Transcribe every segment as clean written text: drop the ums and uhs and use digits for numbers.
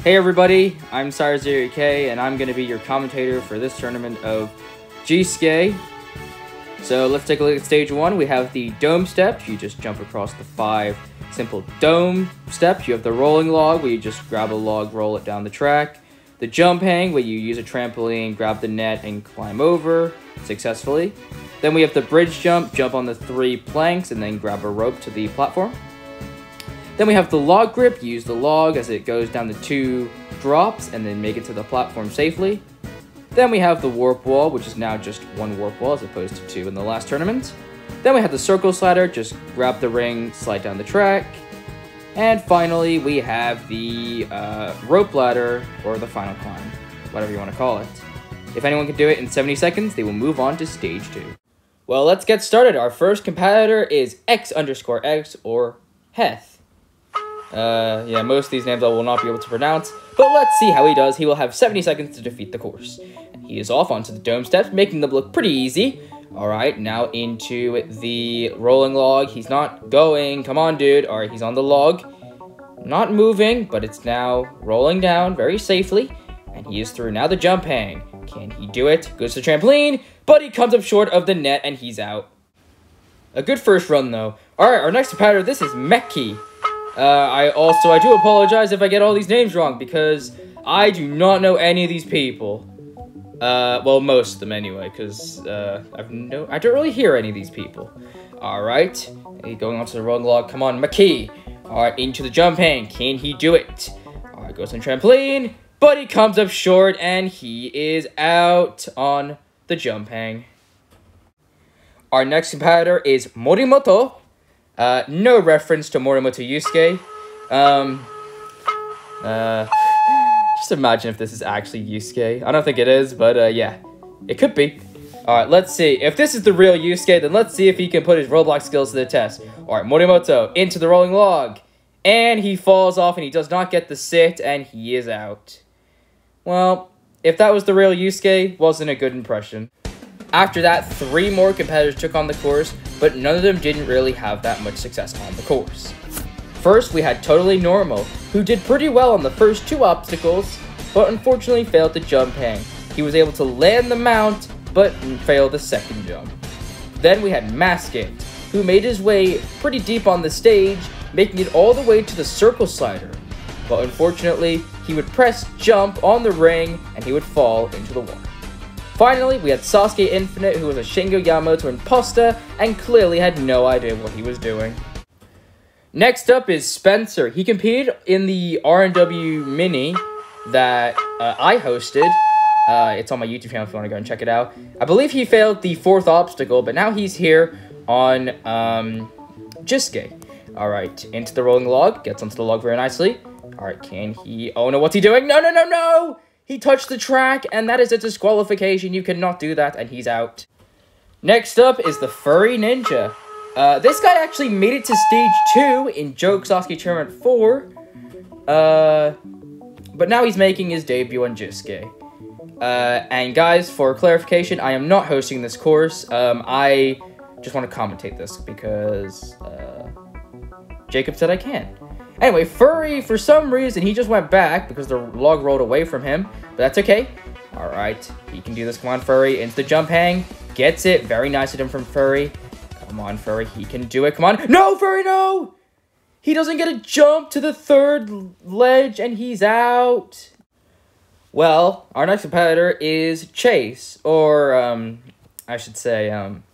Hey everybody, I'm JISUKE, and I'm going to be your commentator for this tournament of JISUKE. So let's take a look at stage 1. We have the dome steps. You just jump across the 5 simple dome steps. You have the rolling log, where you just grab a log, roll it down the track. The jump hang, where you use a trampoline, grab the net, and climb over successfully. Then we have the bridge jump on the 3 planks, and then grab a rope to the platform. Then we have the log grip. Use the log as it goes down the 2 drops and then make it to the platform safely. Then we have the warp wall, which is now just 1 warp wall as opposed to 2 in the last tournament. Then we have the circle slider. Just grab the ring, slide down the track. And finally, we have the rope ladder, or the final climb, whatever you want to call it. If anyone can do it in 70 seconds, they will move on to stage 2. Well, let's get started. Our first competitor is X_X, or Heth. Yeah, most of these names I will not be able to pronounce, but let's see how he does. He will have 70 seconds to defeat the course. He is off onto the dome steps, making them look pretty easy. Alright, now into the rolling log. He's not going. Come on, dude. Alright, he's on the log. Not moving, but it's now rolling down very safely, and he is through. Now the jump hang. Can he do it? Goes to the trampoline, but he comes up short of the net, and he's out. A good first run, though. Alright, our next competitor, this is Meki. I do apologize if I get all these names wrong, because I do not know any of these people. Well, most of them anyway, because, I don't really hear any of these people. Alright, going onto the rolling log. Come on, Meki. Alright, into the jump hang. Can he do it? Alright, goes on trampoline, but he comes up short, and he is out on the jump hang. Our next competitor is Morimoto. No reference to Morimoto Yusuke. Just imagine if this is actually Yusuke. I don't think it is, but, yeah. It could be. Alright, let's see. If this is the real Yusuke, then let's see if he can put his Roblox skills to the test. Alright, Morimoto into the rolling log. And he falls off, and he does not get the sit, and he is out. Well, if that was the real Yusuke, wasn't a good impression. After that, 3 more competitors took on the course, but none of them didn't really have that much success on the course. First, we had Totally Normal, who did pretty well on the first 2 obstacles, but unfortunately failed the jump hang. He was able to land the mount, but failed the second jump. Then we had Maskit, who made his way pretty deep on the stage, making it all the way to the circle slider. But unfortunately, he would press jump on the ring, and he would fall into the water. Finally, we had Sasuke Infinite, who was a Shingo Yamamoto imposter, and clearly had no idea what he was doing. Next up is Spencer. He competed in the R&W Mini that I hosted. It's on my YouTube channel if you want to go and check it out. I believe he failed the 4th obstacle, but now he's here on JISUKE. Alright, into the rolling log. Gets onto the log very nicely. Alright, can he... Oh no, what's he doing? No, no, no, no! He touched the track, and that is a disqualification. You cannot do that, and he's out. Next up is the Furry Ninja. This guy actually made it to stage 2 in JISUKE Tournament 4. But now he's making his debut on JISUKE. And guys, for clarification, I am not hosting this course. I just want to commentate this because Jacob said I can. Anyway, Furry, for some reason, he just went back because the log rolled away from him. But that's okay. Alright, he can do this. Come on, Furry. Into the jump hang. Gets it. Very nice of him from Furry. Come on, Furry. He can do it. Come on. No, Furry, no! He doesn't get a jump to the 3rd ledge, and he's out. Well, our next competitor is Chase. Or, I should say,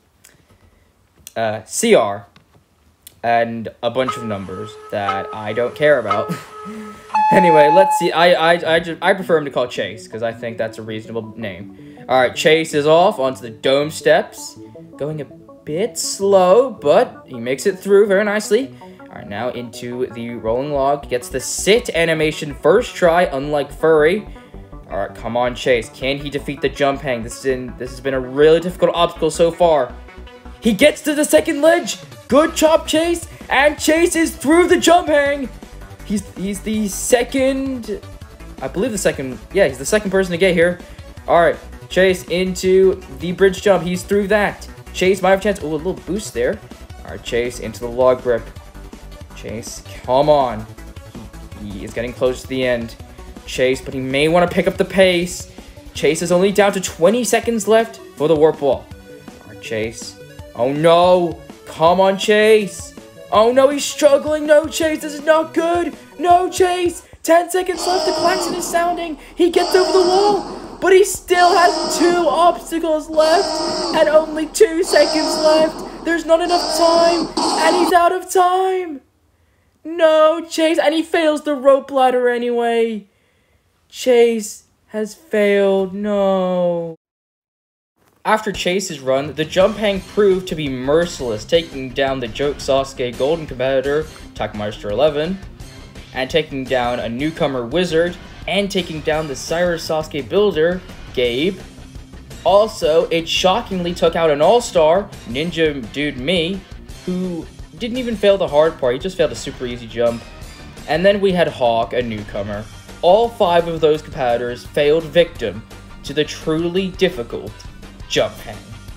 CR. And a bunch of numbers that I don't care about. Anyway, let's see. I prefer him to call Chase, because I think that's a reasonable name. Alright, Chase is off onto the dome steps. Going a bit slow, but he makes it through very nicely. Alright, now into the rolling log. Gets the sit animation first try, unlike Furry. Alright, come on, Chase. Can he defeat the jump hang? This has been a really difficult obstacle so far. He gets to the 2nd ledge. Good job, Chase. And Chase is through the jump hang. He's the 2nd... I believe the 2nd... Yeah, he's the 2nd person to get here. Alright, Chase into the bridge jump. He's through that. Chase might have a chance. Oh, a little boost there. Alright, Chase into the log grip. Chase, come on. He is getting close to the end. Chase, but he may want to pick up the pace. Chase is only down to 20 seconds left for the warp wall. All right, Chase. Oh, no. Come on, Chase. Oh, no, he's struggling. No, Chase, this is not good. No, Chase. 10 seconds left. The klaxon is sounding. He gets over the wall, but he still has 2 obstacles left and only 2 seconds left. There's not enough time, and he's out of time. No, Chase, and he fails the rope ladder anyway. Chase has failed. No. After Chase's run, the jump hang proved to be merciless, taking down the Joke Sasuke Golden competitor, Takmeister 11, and taking down a newcomer Wizard, and taking down the Cyrus Sasuke builder, Gabe. Also, it shockingly took out an all-star, Ninja Dude Me, who didn't even fail the hard part, he just failed a super easy jump. And then we had Hawk, a newcomer. All 5 of those competitors failed victim to the truly difficult jump hang.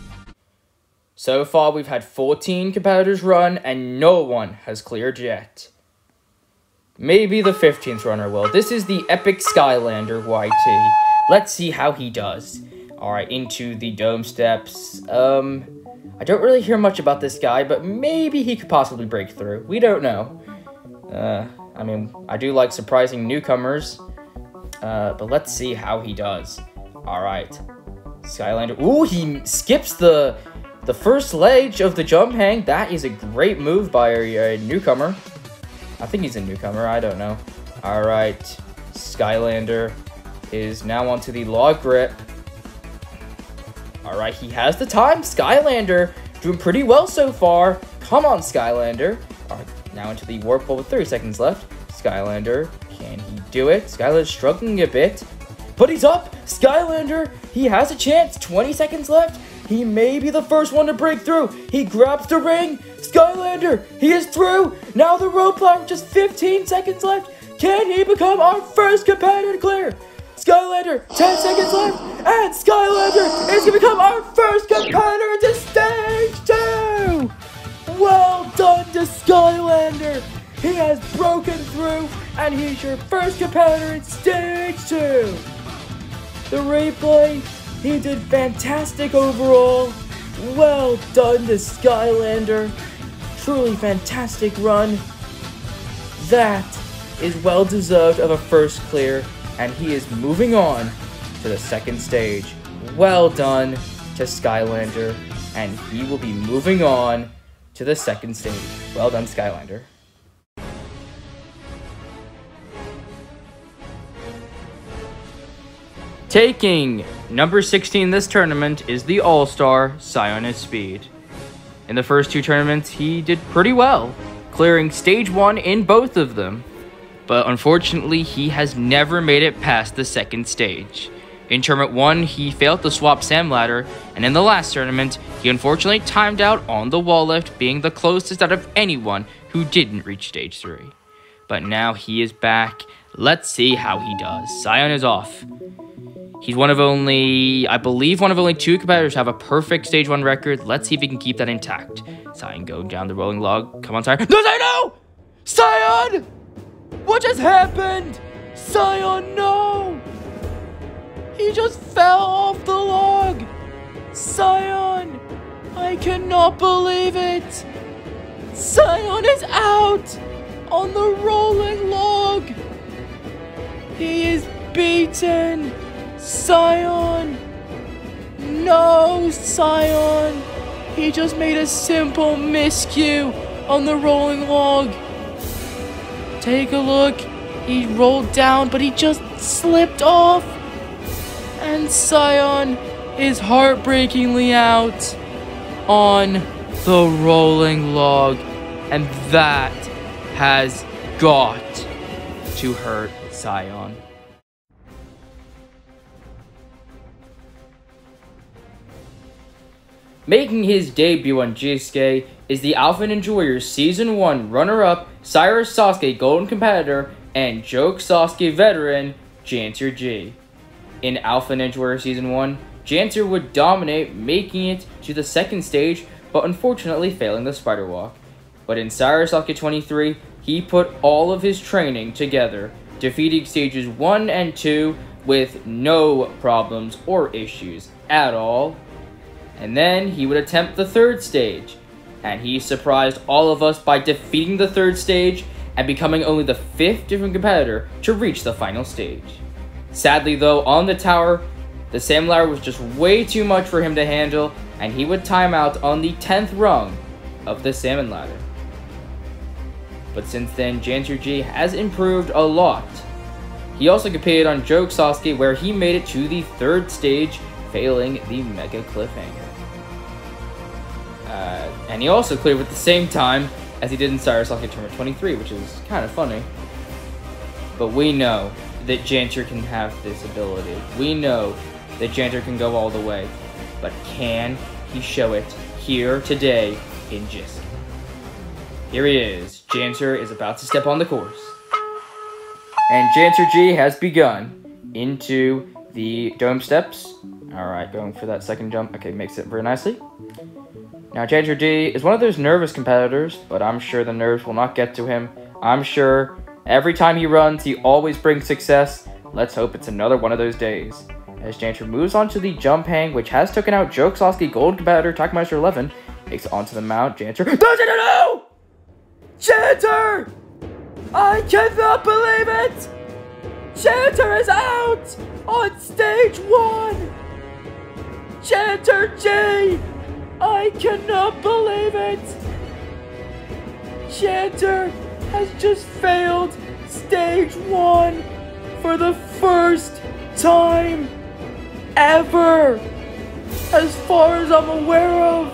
So far, we've had 14 competitors run, and no one has cleared yet. Maybe the 15th runner will. This is the Epic Skylander YT. Let's see how he does. Alright, into the dome steps. I don't really hear much about this guy, but maybe he could possibly break through. We don't know. I mean, I do like surprising newcomers. But let's see how he does. Alright. Skylander. Ooh, he skips the first ledge of the jump hang. That is a great move by a newcomer. I think he's a newcomer. I don't know. Alright. Skylander is now onto the log grip. Alright, he has the time. Skylander doing pretty well so far. Come on, Skylander. Alright, now into the warp wall with 30 seconds left. Skylander, can he do it? Skylander's struggling a bit, but he's up. Skylander, he has a chance. 20 seconds left. He may be the first one to break through. He grabs the ring. Skylander, he is through. Now the rope ladder, just 15 seconds left. Can he become our first competitor to clear? Skylander, 10 seconds left, and Skylander is going to become our first competitor into Stage 2! Well done to Skylander! He has broken through, and he's your first competitor in Stage 2! The replay, he did fantastic overall. Well done to Skylander. Truly fantastic run. That is well deserved of a first clear. And he is moving on to the second stage. Well done to Skylander, and he will be moving on to the second stage. Well done, Skylander. Taking number 16 this tournament is the All-Star, RichaadEB. In the first 2 tournaments, he did pretty well, clearing stage 1 in both of them. But unfortunately, he has never made it past the second stage. In Tournament 1, he failed the Swap Sam ladder, and in the last tournament, he unfortunately timed out on the wall lift, being the closest out of anyone who didn't reach Stage 3. But now he is back. Let's see how he does. Sion is off. He's one of only, I believe, one of only 2 competitors to have a perfect Stage 1 record. Let's see if he can keep that intact. Sion going down the rolling log. Come on, Sion. No, Sion, no! Sion! What just happened? Sion, no! He just fell off the log! Sion! I cannot believe it! Sion is out! On the rolling log! He is beaten! Sion! No, Sion! He just made a simple miscue on the rolling log. Take a look. He rolled down, but he just slipped off. And Sion is heartbreakingly out on the rolling log. And that has got to hurt Sion. Making his debut on JISUKE is the Alpha Ninja Warriors Season 1 runner-up, Cyrus Sasuke Golden competitor, and Joke Sasuke veteran, Jancer G. In Alpha Ninja Warriors Season 1, Jancer would dominate, making it to the second stage, but unfortunately failing the Spider Walk. But in Cyrus Sasuke 23, he put all of his training together defeating stages 1 and 2 with no problems or issues at all. And then he would attempt the 3rd stage, and he surprised all of us by defeating the 3rd stage and becoming only the 5th different competitor to reach the final stage. Sadly though, on the tower, the salmon ladder was just way too much for him to handle, and he would time out on the 10th rung of the salmon ladder. But since then, JISUKE has improved a lot. He also competed on Joke Sasuke, where he made it to the 3rd stage, failing the Mega Cliffhanger. And he also cleared with the same time as he did in Sasuke Tournament 23, which is kind of funny. But we know that JISUKE can have this ability. We know that JISUKE can go all the way. But can he show it here today in JISUKE? Here he is. JISUKE is about to step on the course. And JISUKE has begun into the dome steps. Alright, going for that second jump. Okay, makes it very nicely. Now, JISUKE is one of those nervous competitors, but I'm sure the nerves will not get to him. I'm sure every time he runs, he always brings success. Let's hope it's another one of those days. As JISUKE moves on to the jump hang, which has taken out Joke Sasuke Gold competitor Takemeister 11, makes it onto the mount. JISUKE doesn't know! JISUKE! I cannot believe it! JISUKE is out on stage 1! JISUKE! I cannot believe it! JISUKE has just failed stage 1 for the first time ever! As far as I'm aware of,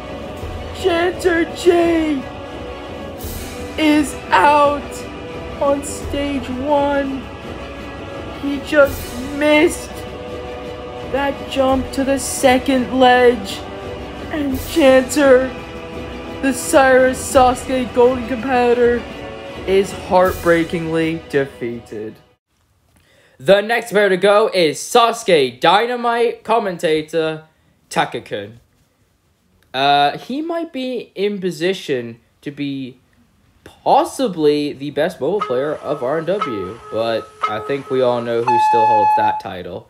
JISUKE is out on stage 1. He just missed that jump to the 2nd ledge. And JISUKE, the Cyrus Sasuke Golden competitor, is heartbreakingly defeated. The next player to go is Sasuke Dynamite commentator Takekun. He might be in position to be possibly the best mobile player of RNW, but I think we all know who still holds that title.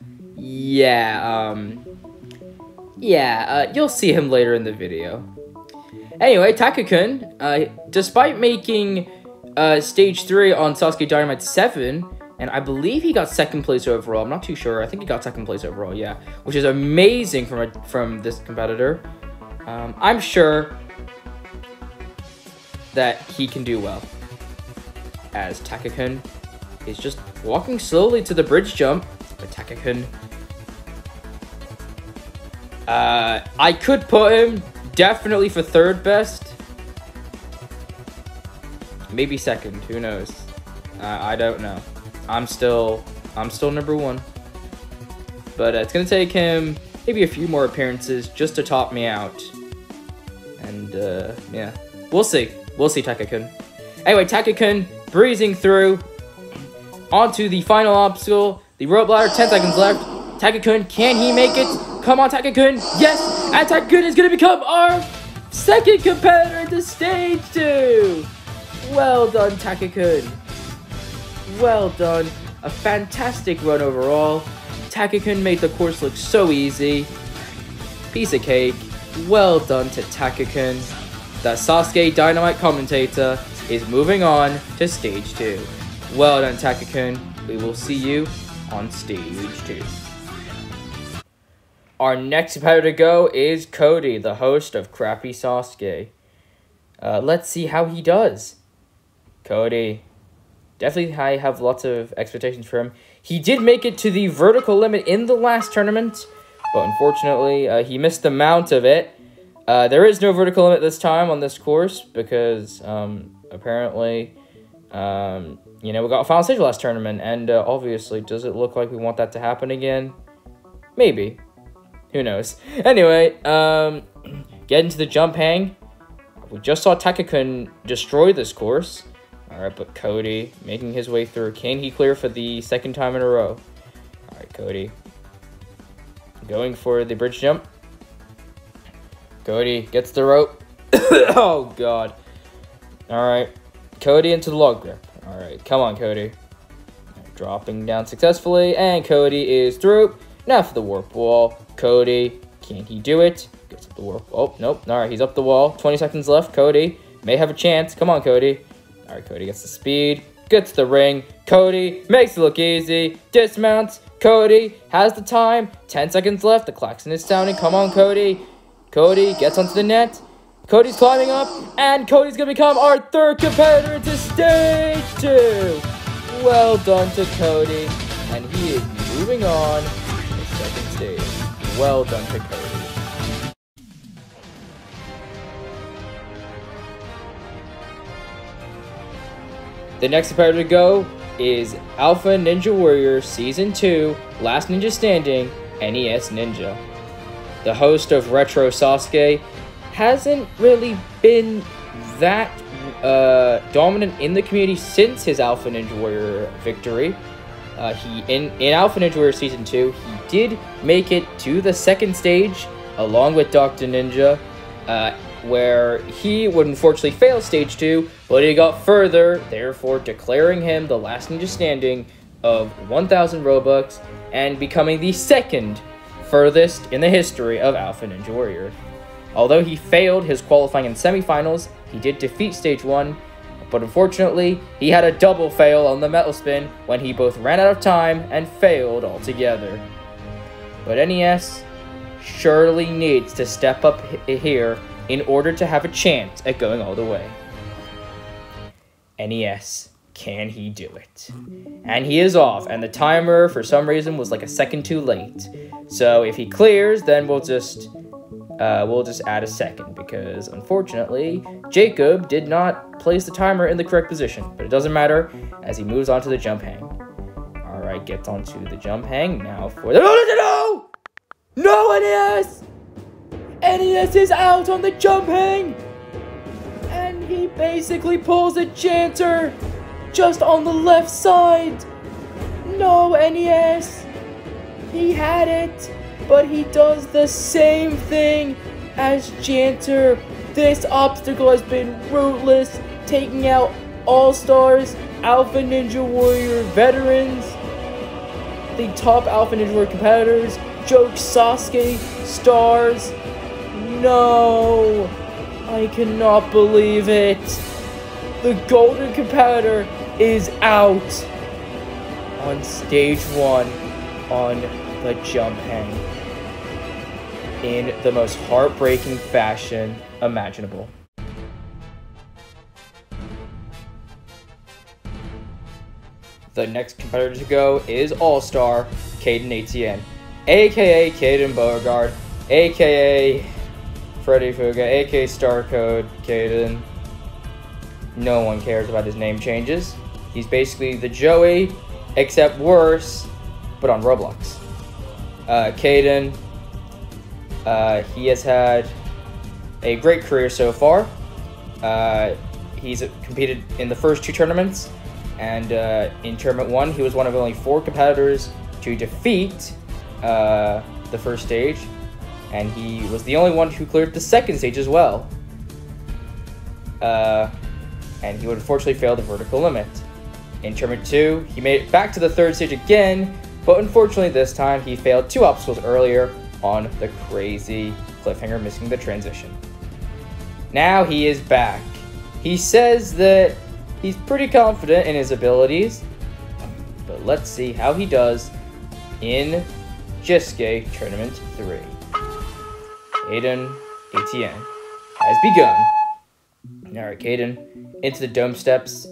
You'll see him later in the video. Anyway, Takekun, despite making stage 3 on Sasuke Dynamite 7, and I believe he got 2nd place overall. I'm not too sure. I think he got 2nd place overall, yeah. Which is amazing from this competitor. I'm sure that he can do well. As Takekun is just walking slowly to the bridge jump. But Takekun... I could put him definitely for 3rd best. Maybe 2nd, who knows? I don't know. I'm still number 1. But it's gonna take him maybe a few more appearances just to top me out. And yeah, we'll see. We'll see Takekun. Anyway, Takekun breezing through onto the final obstacle, the rope ladder. 10 seconds left. Takekun, can he make it? Come on, Takekun. Yes! And Takekun is going to become our 2nd competitor into stage 2. Well done, Takekun. Well done. A fantastic run overall. Takekun made the course look so easy. Piece of cake. Well done to Takekun. The Sasuke Dynamite commentator is moving on to stage 2. Well done, Takekun. We will see you on stage 2. Our next competitor to go is Cody, the host of Crappy Sasuke. Let's see how he does. Cody. Definitely I have lots of expectations for him. He did make it to the vertical limit in the last tournament, but unfortunately he missed the mount of it. There is no vertical limit this time on this course because apparently, we got a final stage last tournament, and obviously, does it look like we want that to happen again? Maybe. Who knows? Anyway, get into the jump hang. We just saw Takekun destroy this course. Alright, but Cody making his way through. Can he clear for the 2nd time in a row? Alright, Cody. Going for the bridge jump. Cody gets the rope. Oh, God. Alright. Cody into the log grip. Alright, come on, Cody. Dropping down successfully, and Cody is through. Now for the warp wall. Cody, can he do it? Gets up the warp. Oh, nope. All right, he's up the wall. 20 seconds left. Cody may have a chance. Come on, Cody. All right, Cody gets the speed. Gets the ring. Cody makes it look easy. Dismounts. Cody has the time. 10 seconds left. The klaxon is sounding. Come on, Cody. Cody gets onto the net. Cody's climbing up, and Cody's going to become our third competitor into Stage 2. Well done to Cody, and he is moving on to the second stage. Well done to Cody. The next competitor to go is Alpha Ninja Warrior Season 2, Last Ninja Standing, NES Ninja. The host of Retro Sasuke hasn't really been that dominant in the community since his Alpha Ninja Warrior victory. In Alpha Ninja Warrior Season 2, he did make it to the second stage along with Dr. Ninja, where he would unfortunately fail Stage 2, but he got further, therefore declaring him the last ninja standing of 1,000 Robux and becoming the second furthest in the history of Alpha Ninja Warrior. Although he failed his qualifying in semifinals, he did defeat Stage 1, but unfortunately, he had a double fail on the metal spin when he both ran out of time and failed altogether. But NES surely needs to step up here in order to have a chance at going all the way. NES, can he do it? And he is off, and the timer, for some reason, was like a second too late. So if he clears, then we'll just add a second, because unfortunately, Jacob did not place the timer in the correct position. But it doesn't matter, as he moves on to the jump hang. Alright, gets onto the jump hang. Now for the... No! No, NES! NES is out on the jump hang! And he basically pulls a Chanter just on the left side. No, NES! He had it! But he does the same thing as Chanter. This obstacle has been ruthless, taking out All-Stars, Alpha Ninja Warrior veterans, the top Alpha Ninja Warrior competitors, Joke Sasuke, stars. No, I cannot believe it. The golden competitor is out on Stage 1 on the jump hang in the most heartbreaking fashion imaginable. The next competitor to go is All-Star Caden ATN, aka Caden Beauregard, aka Freddy Fuga, aka Star Code Caden. No one cares about his name changes. He's basically the Joey, except worse, but on Roblox. Caden, he has had a great career so far. He's competed in the first 2 tournaments, and in Tournament 1, he was one of only 4 competitors to defeat the first stage, and he was the only one who cleared the second stage as well. And he would unfortunately fail the vertical limit. In Tournament 2, he made it back to the 3rd stage again, but unfortunately this time he failed 2 obstacles earlier on the crazy cliffhanger, missing the transition. Now he is back. He says that he's pretty confident in his abilities, but let's see how he does in JISUKE Tournament 3. Caden ATN has begun. Alright, Caden into the dome steps.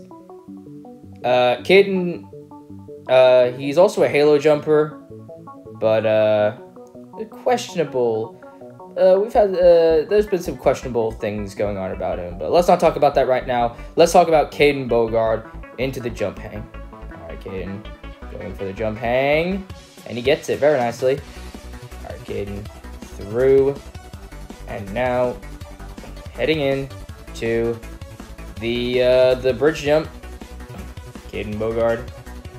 Caden, he's also a halo jumper, but questionable. There's been some questionable things going on about him, but let's not talk about that right now. Let's talk about Caden Beauregard into the jump hang. Alright, Caden going for the jump hang, and he gets it very nicely. Alright, Caden through, and now heading in to the bridge jump. Caden Beauregard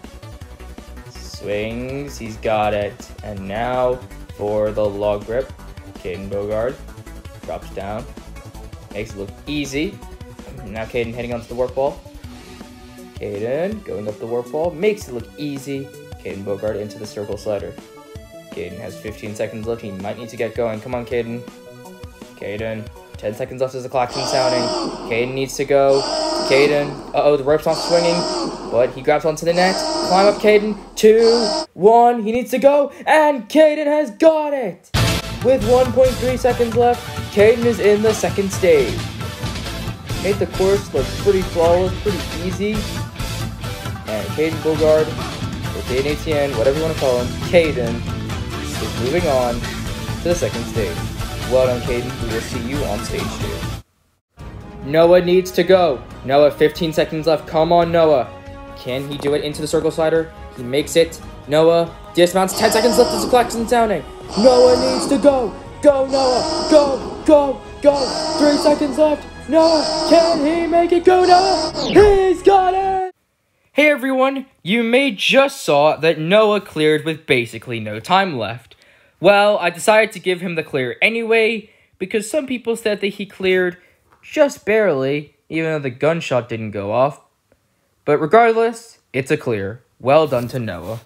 swings, he's got it, and now for the log grip. Caden Beauregard drops down, makes it look easy. Now Caden heading onto the warp wall. Caden going up the warp wall, makes it look easy. Caden Bogard into the circle slider. Caden has 15 seconds left, he might need to get going. Come on, Caden. Caden, 10 seconds left as the clock's sounding. Caden needs to go. Caden, uh-oh, the rope's not swinging, but he grabs onto the net. Climb up, Caden. 2, 1, he needs to go, and Caden has got it! With 1.3 seconds left, Caden is in the second stage. Made the course look pretty flawless, pretty easy. And Caden Bogard, or Caden ATN, whatever you want to call him, Caden is moving on to the second stage. Well done, Caden. We will see you on stage 2. Noah needs to go. Noah, 15 seconds left. Come on, Noah. Can he do it into the circle slider? He makes it. Noah dismounts. 10 seconds left as the klaxon sounding. Noah needs to go. Go, Noah. Go, go, go. 3 seconds left. Noah, can he make it? Go, Noah. He's got it. Hey, everyone. You may just saw that Noah cleared with basically no time left. Well, I decided to give him the clear anyway, because some people said that he cleared just barely, even though the gunshot didn't go off. But regardless, it's a clear. Well done to Noah.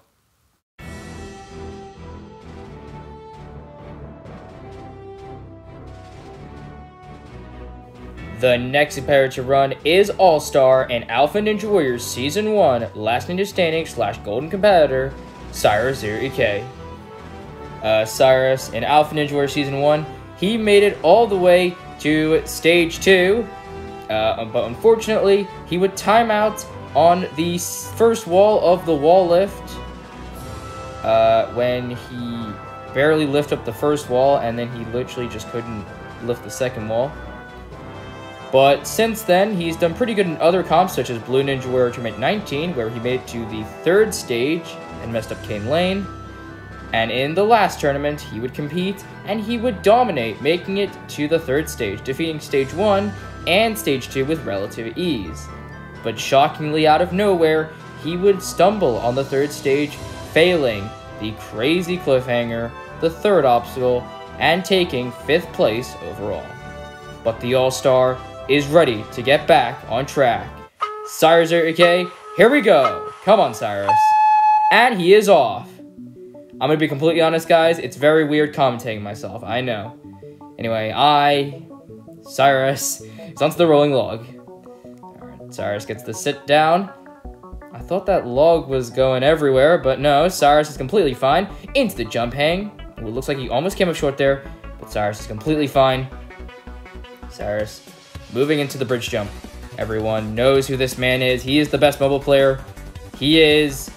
The next competitor to run is All-Star and Alpha Ninja Warriors Season 1 Last Ninja Standing / Golden Competitor, Cyrus ZeroEK. Cyrus in Alpha Ninja Warriors Season 1, he made it all the way to Stage 2, but unfortunately, he would time out on the first wall of the wall lift when he barely lifted up the first wall, and then he literally just couldn't lift the second wall. But since then, he's done pretty good in other comps, such as Blue Ninja Warrior Tournament 19, where he made it to the third stage and messed up Cane Lane. And in the last tournament, he would compete, and he would dominate, making it to the third stage, defeating Stage 1 and Stage 2 with relative ease. But shockingly out of nowhere, he would stumble on the third stage, failing the crazy cliffhanger, the third obstacle, and taking 5th place overall. But the All-Star is ready to get back on track. Cyrus ZeroEK, here we go. Come on, Cyrus. And he is off. I'm gonna be completely honest, guys. It's very weird commentating myself. I know. Anyway, Cyrus, is onto the rolling log. Alright, Cyrus gets the sit down. I thought that log was going everywhere, but no, Cyrus is completely fine. Into the jump hang. It looks like he almost came up short there, but Cyrus is completely fine. Cyrus moving into the bridge jump. Everyone knows who this man is. He is the best mobile player. He is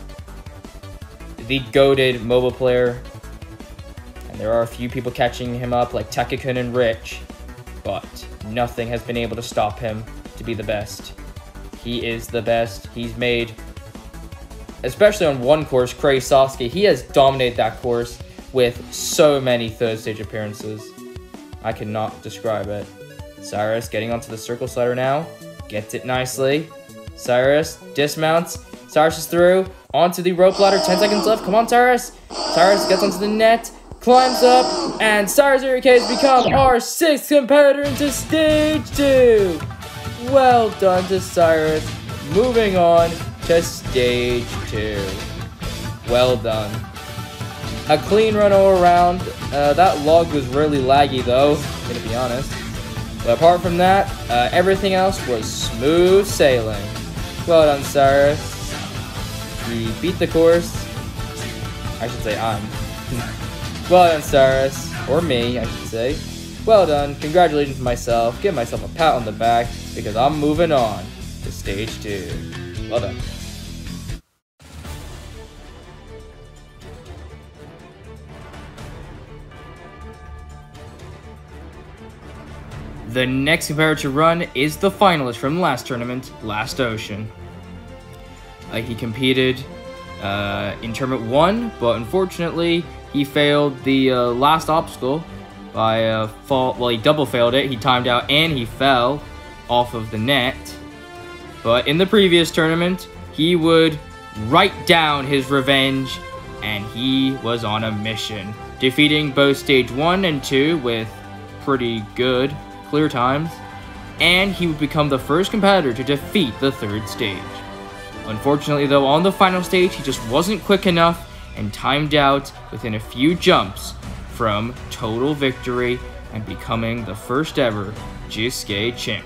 the goated mobile player. And there are a few people catching him up, like Takakun and Rich. But nothing has been able to stop him to be the best. He is the best. He's made, especially on one course, Crazy Sasuke, he has dominated that course with so many third stage appearances. I cannot describe it. Cyrus getting onto the circle slider now. Gets it nicely. Cyrus dismounts. Cyrus is through. Onto the rope ladder. 10 seconds left. Come on, Cyrus. Cyrus gets onto the net. Climbs up. And Cyrus ZeroEK has become our 6th competitor into Stage 2. Well done to Cyrus. Moving on to Stage 2. Well done. A clean run all around. That log was really laggy, though. Gonna be honest. But apart from that, everything else was smooth sailing. Well done, Cyrus. He beat the course. I should say I'm. Well done, Cyrus. Or me, I should say. Well done. Congratulations to myself. Give myself a pat on the back because I'm moving on to Stage 2. Well done. The next competitor to run is the finalist from last tournament, Last Ocean. He competed in Tournament 1, but unfortunately, he failed the last obstacle by fall. Well, he double failed it. He timed out and he fell off of the net. But in the previous tournament, he would write down his revenge, and he was on a mission, defeating both Stage 1 and 2 with pretty good clear times, and he would become the first competitor to defeat the third stage. Unfortunately, though, on the final stage, he just wasn't quick enough and timed out within a few jumps from total victory and becoming the first ever JISUKE champion.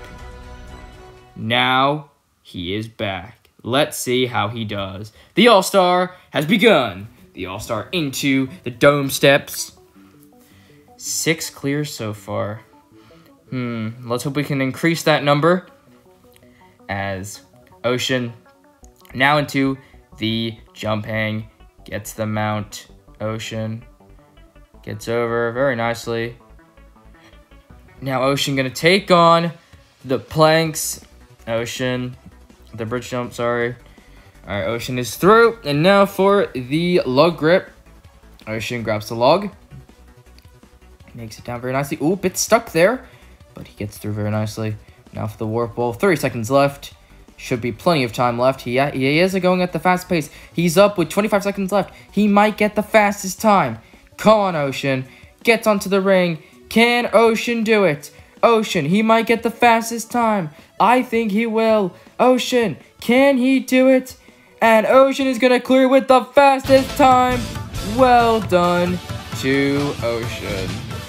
Now, he is back. Let's see how he does. The All-Star has begun. The All-Star into the dome steps. 6 clears so far. Let's hope we can increase that number. As Ocean now into the jump hang. Gets the mount. Ocean gets over very nicely. Now Ocean gonna take on the planks. Ocean, the bridge jump, sorry. Alright, Ocean is through. And now for the log grip. Ocean grabs the log. Makes it down very nicely. Ooh, bit stuck there. But he gets through very nicely. Now for the warp wall. 30 seconds left. Should be plenty of time left. He is going at the fast pace. He's up with 25 seconds left. He might get the fastest time. Come on, Ocean. Gets onto the ring. Can Ocean do it? Ocean, he might get the fastest time. I think he will. Ocean, can he do it? And Ocean is going to clear with the fastest time. Well done to Ocean.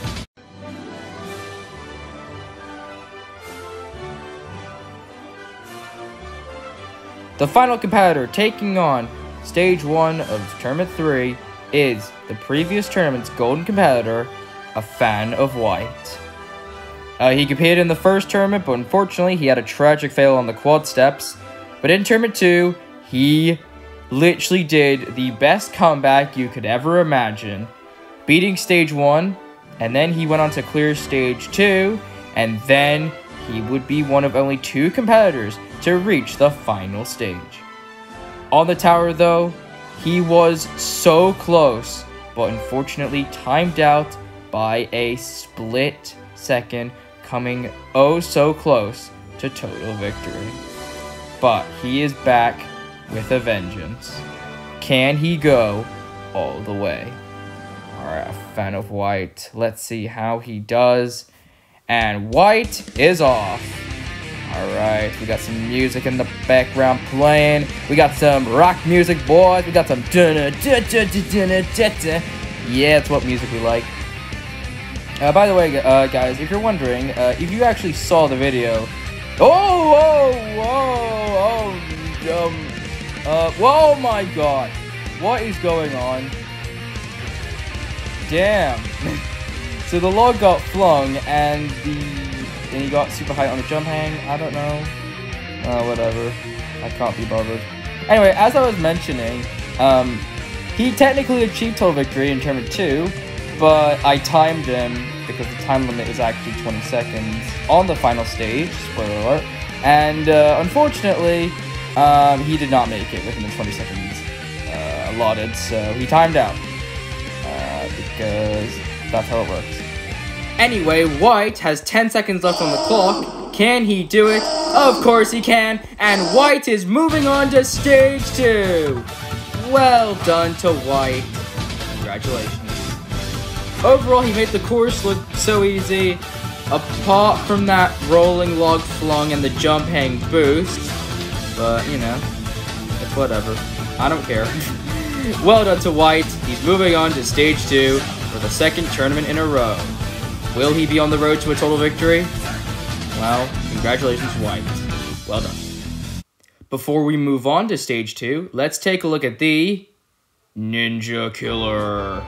The final competitor taking on Stage 1 of Tournament 3 is the previous tournament's golden competitor, a fan of white. He competed in the first tournament, but unfortunately he had a tragic fail on the quad steps. But in Tournament 2, he literally did the best comeback you could ever imagine, beating Stage 1, and then he went on to clear Stage 2, and then he would be one of only 2 competitors to reach the final stage. On the tower, though, he was so close, but unfortunately timed out by a split second, coming oh so close to total victory. But he is back with a vengeance. Can he go all the way? Alright, a fan of white. Let's see how he does. And white is off. Alright, we got some music in the background playing. We got some rock music, boys. We got some yeah, it's what music we like. By the way, guys, if you're wondering, if you actually saw the video... whoa my god. What is going on? Damn. So the log got flung, and then he got super high on the jump hang. I don't know. Whatever. I can't be bothered. Anyway, as I was mentioning, he technically achieved total victory in Tournament 2, but I timed him because the time limit is actually 20 seconds on the final stage, spoiler alert, and unfortunately, he did not make it within the 20 seconds allotted, so he timed out, because that's how it works. Anyway, White has 10 seconds left on the clock. Can he do it? Of course he can, and White is moving on to Stage 2. Well done to White. Congratulations. Overall, he made the course look so easy, apart from that rolling log flung and the jump hang boost. But, you know, it's whatever. I don't care. Well done to White. He's moving on to Stage 2 for the second tournament in a row. Will he be on the road to a total victory? Well, congratulations, White. Well done. Before we move on to Stage 2, let's take a look at the Ninja Killer.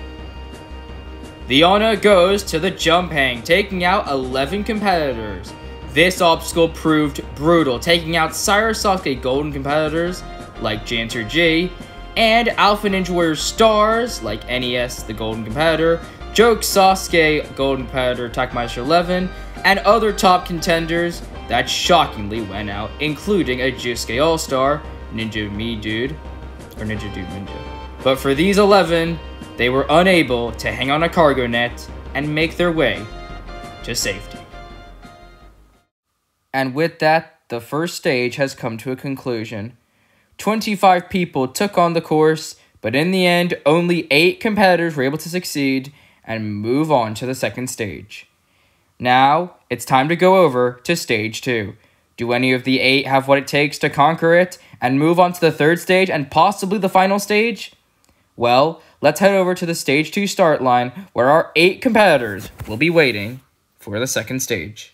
The honor goes to the jump hang, taking out 11 competitors. This obstacle proved brutal, taking out Sasuke golden competitors like Janter G, and Alpha Ninja Warrior stars like NES, the golden competitor, Joke Sasuke, golden competitor, Takmeister 11, and other top contenders that shockingly went out, including a JISUKE All-Star, Ninja Me Dude, or Ninja Dude Ninja. But for these 11, they were unable to hang on a cargo net and make their way to safety. And with that, the first stage has come to a conclusion. 25 people took on the course, but in the end, only 8 competitors were able to succeed and move on to the second stage. Now, it's time to go over to Stage 2. Do any of the 8 have what it takes to conquer it and move on to the 3rd stage and possibly the final stage? Well, let's head over to the Stage 2 start line where our 8 competitors will be waiting for the 2nd stage.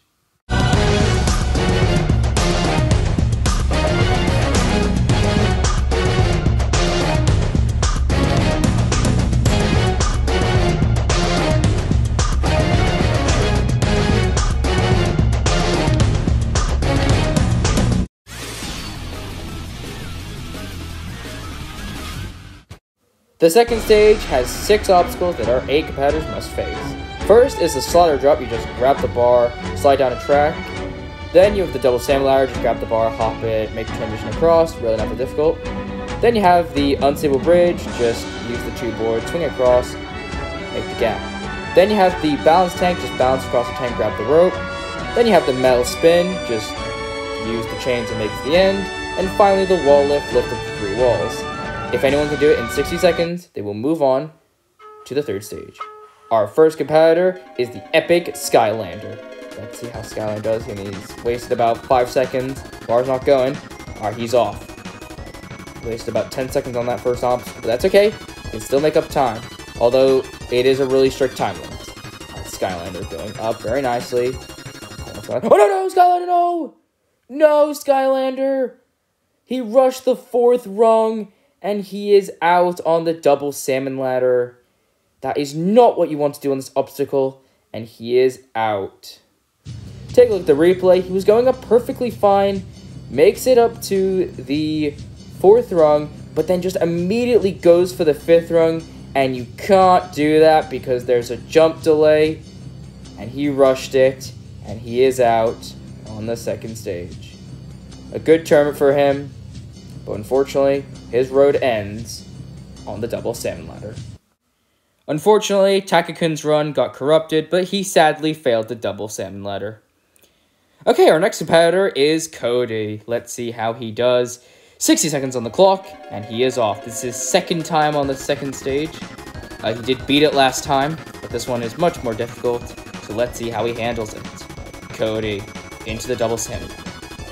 The 2nd stage has 6 obstacles that our 8 competitors must face. First is the slider drop. You just grab the bar, slide down a track. Then you have the double salmon ladder. Just grab the bar, hop it, make the transition across. Really not that difficult. Then you have the unstable bridge. Just use the 2 boards, swing across, make the gap. Then you have the balance tank. Just balance across the tank, grab the rope. Then you have the metal spin. Just use the chains and make it to the end. And finally the wall lift. Lift up the 3 walls. If anyone can do it in 60 seconds, they will move on to the 3rd stage. Our first competitor is the epic Skylander. Let's see how Skylander does. And he's wasted about 5 seconds. Bar's not going. Alright, he's off. Wasted about 10 seconds on that first obstacle, but that's okay. He can still make up time. Although, it is a really strict time limit. Alright, Skylander going up very nicely. Oh no, Skylander, no! No, Skylander! He rushed the 4th rung. And he is out on the double salmon ladder. That is not what you want to do on this obstacle. And he is out. Take a look at the replay. He was going up perfectly fine. Makes it up to the 4th rung. But then just immediately goes for the 5th rung. And you can't do that because there's a jump delay. And he rushed it. And he is out on the 2nd stage. A good tournament for him. But unfortunately, his road ends on the double salmon ladder. Unfortunately, Takakun's run got corrupted, but he sadly failed the double salmon ladder. Okay, our next competitor is Cody. Let's see how he does. 60 seconds on the clock, and he is off. This is his 2nd time on the 2nd stage. He did beat it last time, but this one is much more difficult, so let's see how he handles it. Cody into the double salmon ladder.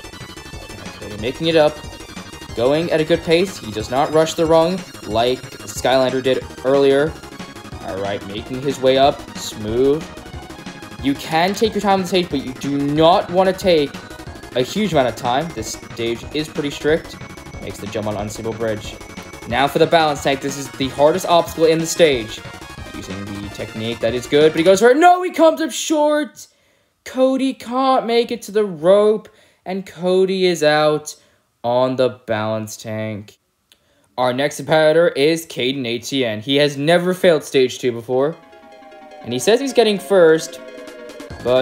Cody making it up. Going at a good pace. He does not rush the rung like Skylander did earlier. Alright, making his way up. Smooth. You can take your time on the stage, but you do not want to take a huge amount of time. This stage is pretty strict. Makes the jump on unstable bridge. Now for the balance tank. This is the hardest obstacle in the stage. Using the technique that is good, but he goes for it. No, he comes up short. Cody can't make it to the rope, and Cody is out on the balance tank. Our next competitor is Caden ATN. He has never failed stage 2 before. And he says he's getting first. But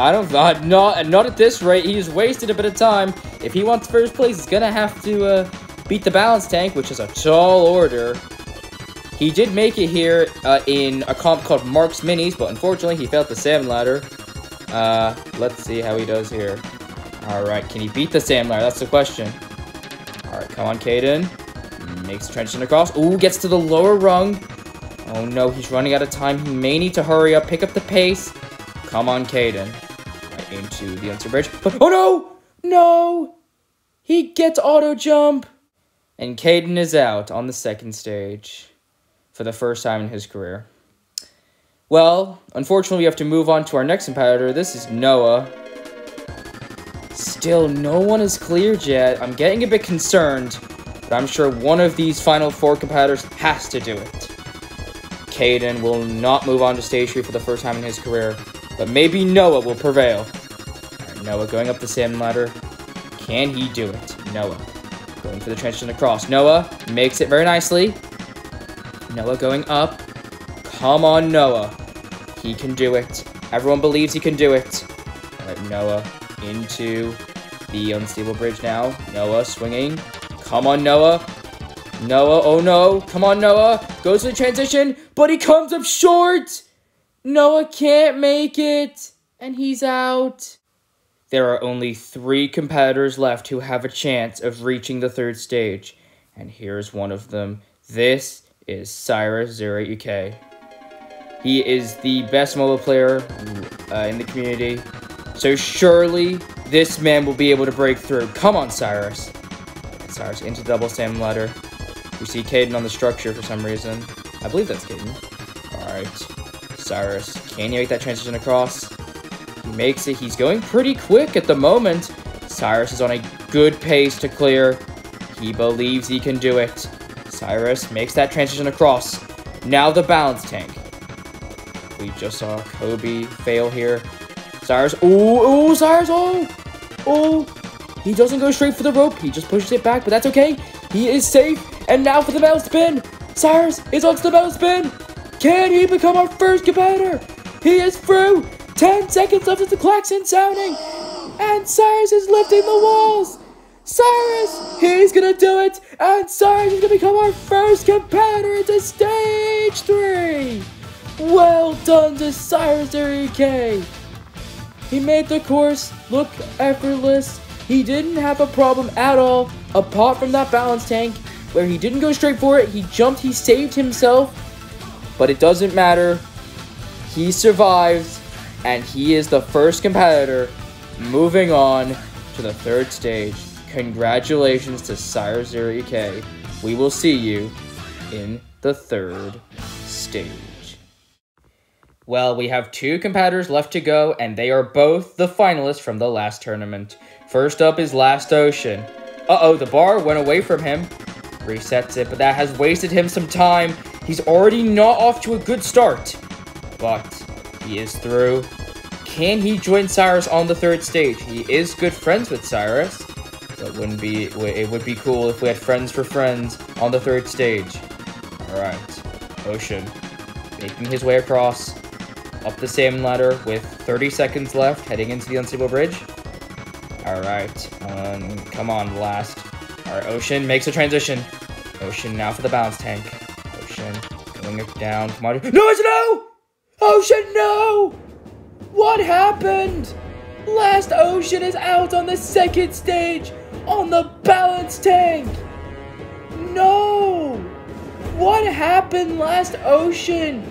not at this rate. He's wasted a bit of time. If he wants first place, he's gonna have to beat the balance tank, which is a tall order. He did make it here in a comp called Mark's Minis, but unfortunately he failed the salmon ladder. Let's see how he does here. Alright, can he beat the salmon ladder? That's the question. Alright, come on, Caden. Makes the transition across. Ooh, gets to the lower rung. Oh no, he's running out of time. He may need to hurry up, pick up the pace. Come on, Caden. Right into the unstable bridge. But, oh no! No! He gets auto jump. And Caden is out on the 2nd stage for the first time in his career. Well, unfortunately, we have to move on to our next competitor. This is Noah. Still, no one is cleared yet. I'm getting a bit concerned, but I'm sure one of these final 4 competitors has to do it. Caden will not move on to stage 3 for the first time in his career, but maybe Noah will prevail. Right, Noah going up the salmon ladder. Can he do it? Noah going for the transition across. Noah makes it very nicely. Noah going up. Come on, Noah. He can do it. Everyone believes he can do it. All right, Noah into the unstable bridge now. Noah swinging. Come on, Noah. Noah, oh no. Come on, Noah. Goes to the transition, but he comes up short. Noah can't make it, and he's out. There are only 3 competitors left who have a chance of reaching the 3rd stage, and here's one of them. This is Cyrus08UK. He is the best mobile player in the community. So surely this man will be able to break through. Come on, Cyrus. Cyrus into the double salmon ladder. We see Caden on the structure for some reason. I believe that's Caden. Alright. Cyrus, can you make that transition across? He makes it. He's going pretty quick at the moment. Cyrus is on a good pace to clear. He believes he can do it. Cyrus makes that transition across. Now the balance tank. We just saw Kobe fail here. Cyrus. Oh, Cyrus. Oh. He doesn't go straight for the rope. He just pushes it back, but that's okay. He is safe. And now for the metal spin. Cyrus is onto the metal spin. Can he become our first competitor? He is through. 10 seconds left with the klaxon sounding. And Cyrus is lifting the walls. Cyrus, he's gonna do it. And Cyrus is gonna become our first competitor into stage 3. Well done to Cyrus RichaadEB. He made the course look effortless. He didn't have a problem at all, apart from that balance tank, where he didn't go straight for it. He jumped, he saved himself, but it doesn't matter. He survives, and he is the first competitor moving on to the 3rd stage. Congratulations to Cyrus RichaadEB. We will see you in the 3rd stage. Well, we have 2 competitors left to go, and they are both the finalists from the last tournament. First up is Last Ocean. Uh-oh, the bar went away from him. Resets it, but that has wasted him some time. He's already not off to a good start, but he is through. Can he join Cyrus on the 3rd stage? He is good friends with Cyrus. So it would be cool if we had friends for friends on the 3rd stage. Alright. Ocean making his way across up the salmon ladder with 30 seconds left, heading into the unstable bridge. Alright. Come on, last. Alright, Ocean makes a transition. Ocean now for the balance tank. Ocean going down. Come on. No! Ocean, no! What happened? Last Ocean is out on the 2nd stage on the balance tank. No! What happened, Last Ocean?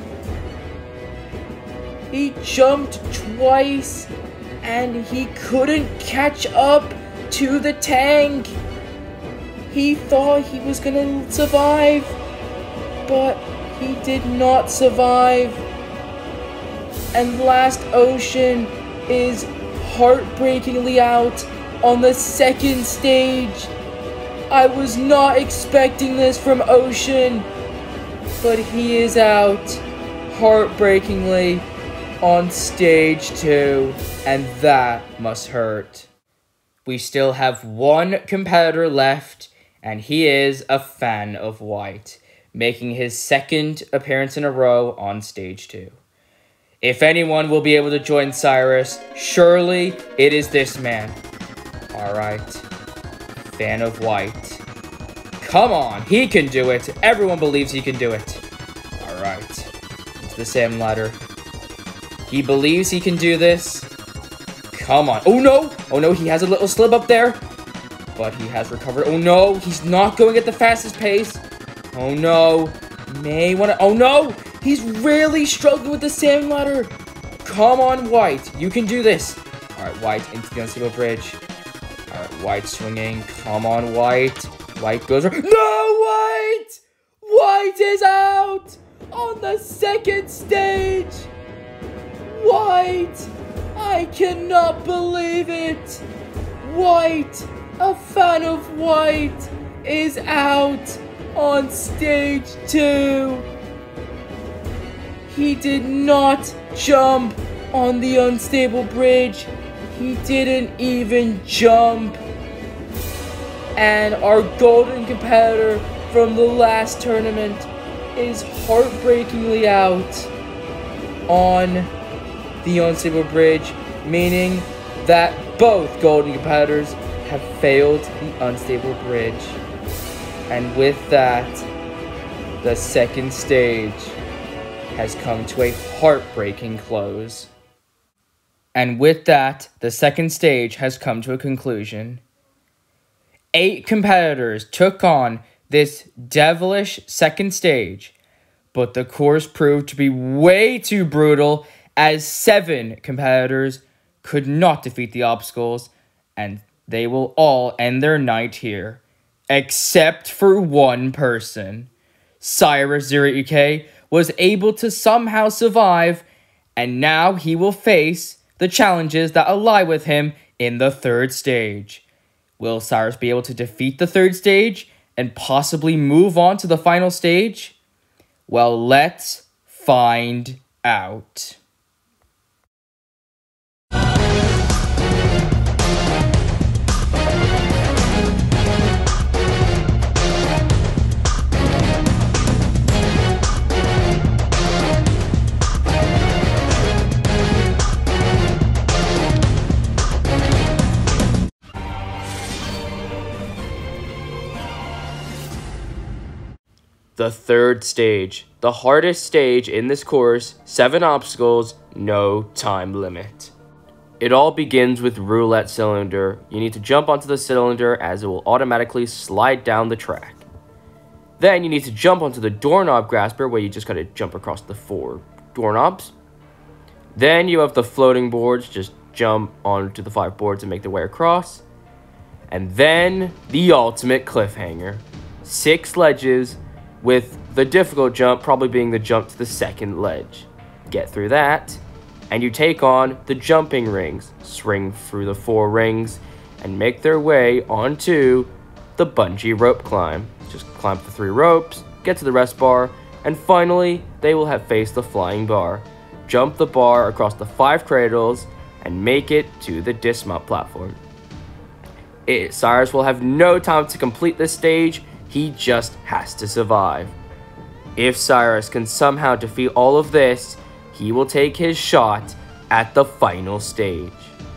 He jumped twice and he couldn't catch up to the tank. He thought he was gonna survive, but he did not survive. And Last Ocean is heartbreakingly out on the 2nd stage. I was not expecting this from Ocean, but he is out heartbreakingly on stage 2, and that must hurt. We still have 1 competitor left, and he is a fan of white, making his 2nd appearance in a row on stage 2. If anyone will be able to join Cyrus, surely it is this man. Alright. Fan of white. Come on, he can do it. Everyone believes he can do it. Alright. Into the salmon ladder. He believes he can do this. Come on. Oh no! Oh no, he has a little slip up there. But he has recovered. Oh no, he's not going at the fastest pace. Oh no. May wanna. Oh no! He's really struggling with the salmon ladder. Come on, White. You can do this. Alright, White into the unstable bridge. Alright, White swinging. Come on, White. White goes. No, White! White is out on the 2nd stage. White! I cannot believe it. White, a fan of white, is out on stage 2. He did not jump on the unstable bridge. He didn't even jump. And our golden competitor from the last tournament is heartbreakingly out on the unstable bridge, meaning that both golden competitors have failed the unstable bridge. And with that, the 2nd stage has come to a heartbreaking close. And with that, the 2nd stage has come to a conclusion. 8 competitors took on this devilish 2nd stage, but the course proved to be way too brutal as 7 competitors could not defeat the obstacles, and they will all end their night here. Except for one person. Cyrus JISUKE was able to somehow survive, and now he will face the challenges that lie with him in the third stage. Will Cyrus be able to defeat the third stage and possibly move on to the final stage? Well, let's find out. The third stage, the hardest stage in this course, 7 obstacles, no time limit. It all begins with roulette cylinder. You need to jump onto the cylinder as it will automatically slide down the track. Then you need to jump onto the doorknob grasper where you just gotta jump across the 4 doorknobs. Then you have the floating boards, just jump onto the 5 boards and make the way across. And then the ultimate cliffhanger, 6 ledges, with the difficult jump probably being the jump to the second ledge. Get through that, and you take on the jumping rings. Swing through the 4 rings, and make their way onto the bungee rope climb. Just climb the 3 ropes, get to the rest bar, and finally, they will have faced the flying bar. Jump the bar across the 5 cradles, and make it to the dismount platform. Cyrus will have no time to complete this stage. He just has to survive. If Cyrus can somehow defeat all of this, he will take his shot at the final stage.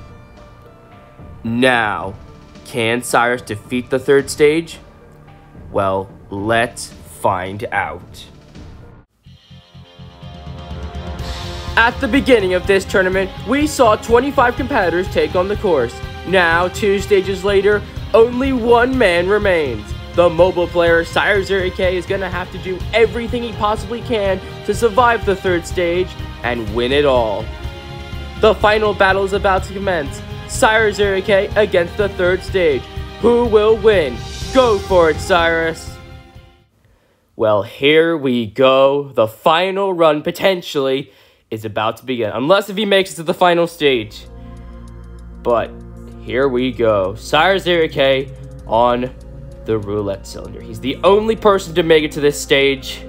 Now, can Cyrus defeat the third stage? Well, let's find out. At the beginning of this tournament, we saw 25 competitors take on the course. Now, 2 stages later, only 1 man remains. The mobile player, Cyrus JISUKE, is going to have to do everything he possibly can to survive the third stage and win it all. The final battle is about to commence. Cyrus JISUKE against the third stage. Who will win? Go for it, Cyrus! Well, here we go. The final run, potentially, is about to begin. Unless if he makes it to the final stage. But, here we go. Cyrus JISUKE on the roulette cylinder. He's the only person to make it to this stage.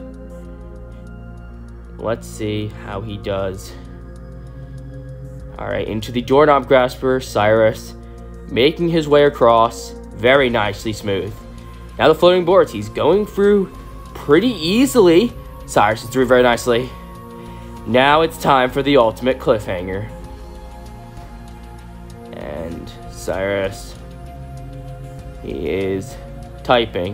Let's see how he does. Alright, into the doorknob grasper, Cyrus making his way across very nicely smooth. Now the floating boards, he's going through pretty easily. Cyrus is through very nicely. Now it's time for the ultimate cliffhanger. And Cyrus, he is typing.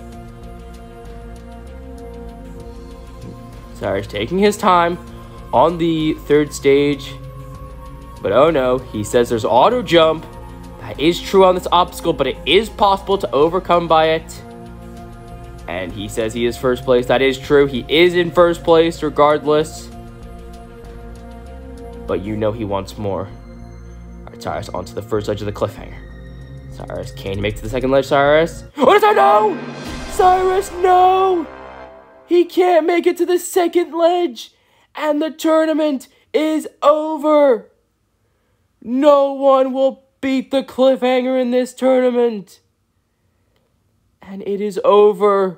Cyrus taking his time on the third stage. But oh no, he says there's auto jump. That is true on this obstacle, but it is possible to overcome by it. And he says he is first place. That is true. He is in first place regardless. But you know he wants more. Alright, Cyrus onto the first edge of the cliffhanger. Cyrus, can you make it to the second ledge, Cyrus? Oh, no! Cyrus, no! He can't make it to the second ledge! And the tournament is over! No one will beat the cliffhanger in this tournament! And it is over.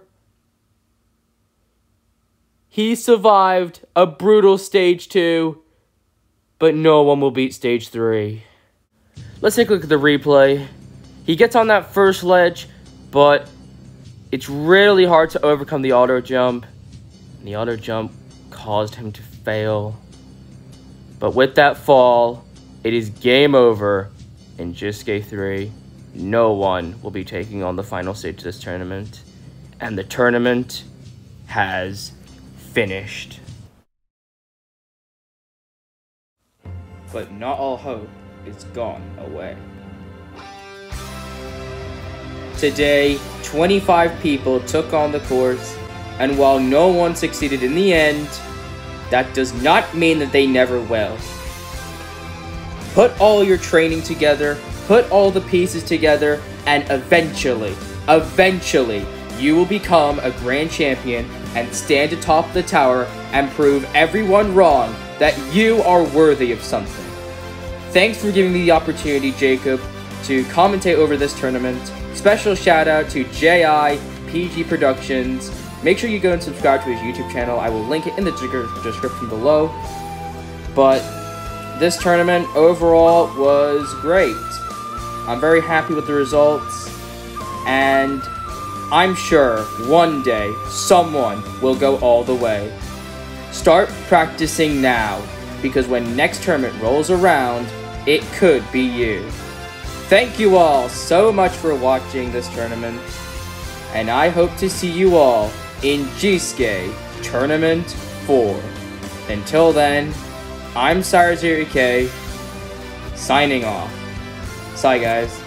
He survived a brutal stage 2, but no one will beat stage 3. Let's take a look at the replay. He gets on that first ledge, but it's really hard to overcome the auto jump. And the auto jump caused him to fail. But with that fall, it is game over in JISUKE 3. No one will be taking on the final stage of this tournament. And the tournament has finished. But not all hope is gone away. Today, 25 people took on the course, and while no one succeeded in the end, that does not mean that they never will. put all your training together, put all the pieces together, and eventually, you will become a grand champion and stand atop the tower and prove everyone wrong that you are worthy of something. Thanks for giving me the opportunity, Jacob, to commentate over this tournament. Special shout out to JIPG Productions. Make sure you go and subscribe to his YouTube channel. I will link it in the description below. But this tournament overall was great. I'm very happy with the results, and I'm sure one day someone will go all the way. Start practicing now, because when next tournament rolls around, it could be you. Thank you all so much for watching this tournament, and I hope to see you all in JISUKE Tournament 4. Until then, I'm JISUKE, signing off. Bye guys.